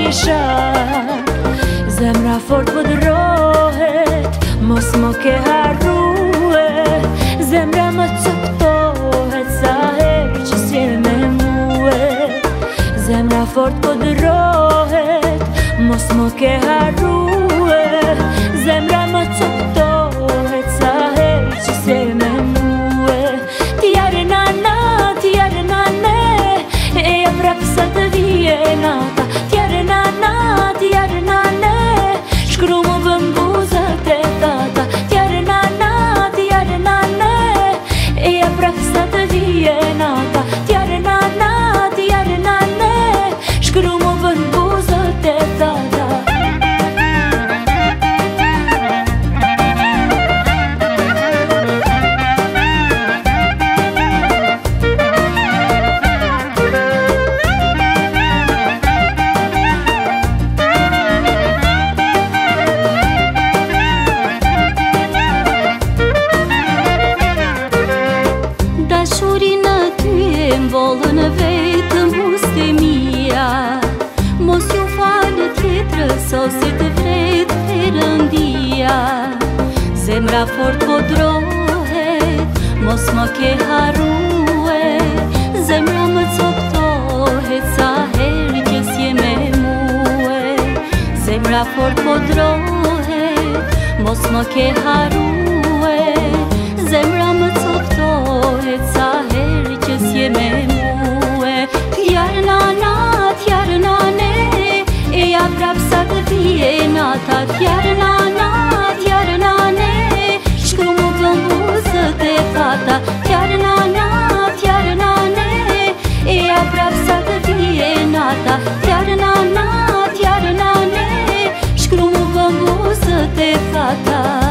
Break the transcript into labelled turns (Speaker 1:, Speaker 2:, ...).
Speaker 1: isha. Zemra fort po drohet, mos mo ke harrue. Zemra më coptohet sa herë që s'je me mue. Zemra fort po drohet, mos mo ke harrue. Zemra më coptohet sa herë që s'je me mue. Tjare nana, e ja prap sa të vije nata. Tjare nane, shkru mu bën buzët e tata. Tjare nane, e ja prap sa të vije nata. Tjare nane, shkru mu bën buzët e tata.
Speaker 2: Dashurina ty e mbollën vetë muste mia. Mos ju falë tjetrës ose të vret Perëndia. Zemra fort po drohet, mos më ke harrue. Zemra më coptohet sa herë që s'je me mue. Zemra fort po drohet, mos më ke harrue. Zemra më coptohet sa herë që s'je me mue. Tjarë nane, e ja prap sa të vije nata. Tjarë nane, shkru mu bën buzët e tata. Tjarë nane, e ja prap sa të vije nata. Tjarë nane, shkru mu bën buzët e tata.